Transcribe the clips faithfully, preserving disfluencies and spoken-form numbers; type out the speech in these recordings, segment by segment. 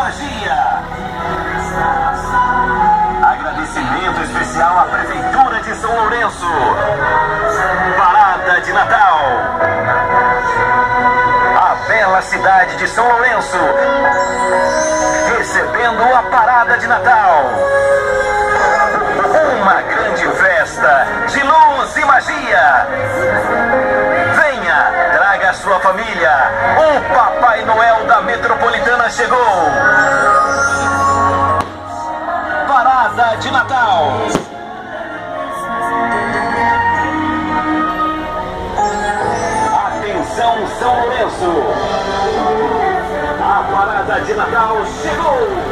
Magia. Agradecimento especial à Prefeitura de São Lourenço. Parada de Natal. A bela cidade de São Lourenço recebendo a Parada de Natal. Uma grande festa de luz e magia. Venha, traga a sua família. O Papai Noel da Metropolitana chegou. Parada de Natal. Atenção, São Lourenço. A Parada de Natal chegou.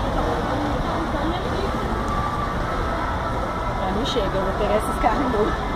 Chega, eu vou pegar esses carros novo.